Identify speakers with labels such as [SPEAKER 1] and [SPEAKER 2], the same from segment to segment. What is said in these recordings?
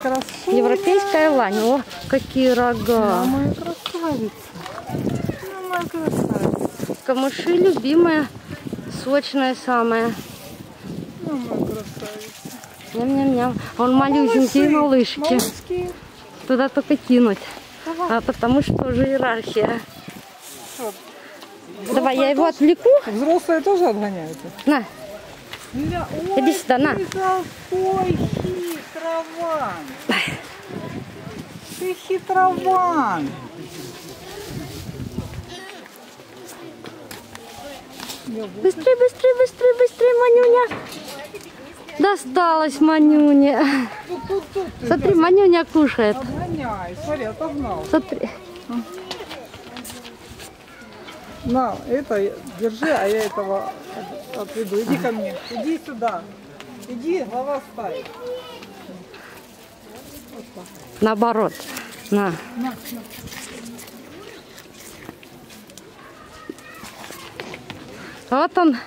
[SPEAKER 1] красавица.
[SPEAKER 2] Европейская лань. О, какие рога.
[SPEAKER 1] Моя красавица. Моя красавица.
[SPEAKER 2] Камыши любимая, сочная самая.
[SPEAKER 1] Моя красавица.
[SPEAKER 2] Ням-ням-ням. Он малюсенькие малышки.
[SPEAKER 1] Малышки.
[SPEAKER 2] Туда только кинуть.
[SPEAKER 1] Давай.
[SPEAKER 2] А потому что уже иерархия.
[SPEAKER 1] Что?
[SPEAKER 2] Давай, я его отвлеку.
[SPEAKER 1] Взрослые тоже отгоняются.
[SPEAKER 2] На,
[SPEAKER 1] Ой,
[SPEAKER 2] иди сюда, на.
[SPEAKER 1] ты какой хитрован. Ты хитрован.
[SPEAKER 2] Быстрей, быстрей, быстрей, быстрей, Манюня. Досталось Манюне.
[SPEAKER 1] Тут,
[SPEAKER 2] Смотри, Манюня кушает.
[SPEAKER 1] Отгоняй. Смотри, отогнал.
[SPEAKER 2] Смотри.
[SPEAKER 1] На, это держи, а я этого отведу. Иди ко мне. Иди сюда. Иди, голова ставь. Вот так.
[SPEAKER 2] Наоборот. На.
[SPEAKER 1] На.
[SPEAKER 2] Вот он.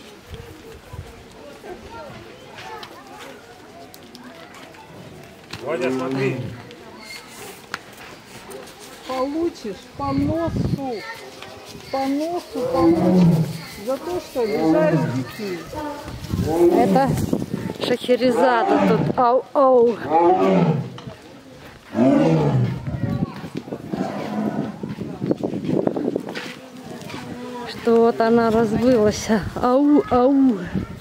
[SPEAKER 3] Ваня, смотри.
[SPEAKER 1] Получишь по носу. По носу получишь. За то, что обижаешь детей.
[SPEAKER 2] Это Шахерезада тут. Ау-ау. Что вот она разбылась. Ау-ау.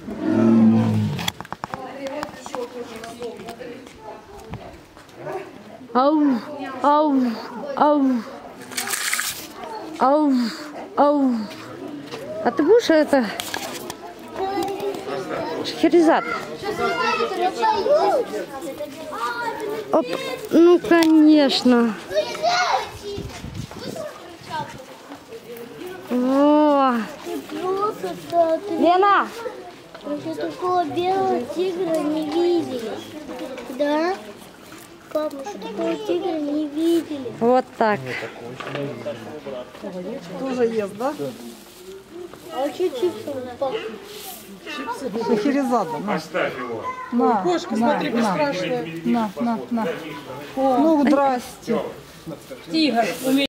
[SPEAKER 2] Ау, ау, ау. Ау, ау. А ты будешь это? Шахерезад. Оп. Ну, конечно. О. Лена!
[SPEAKER 4] Еще такого белого тигра не видели. Да? Папа, мы что такого тигра не видели.
[SPEAKER 2] Вот так.
[SPEAKER 1] Тоже ест, да?
[SPEAKER 4] А что чипсы папа?
[SPEAKER 1] Шахерезада. На.
[SPEAKER 3] Оставь его.
[SPEAKER 1] На. Кошка, смотри, бесстрашная. На. Ну, здрасте.
[SPEAKER 5] Тигр.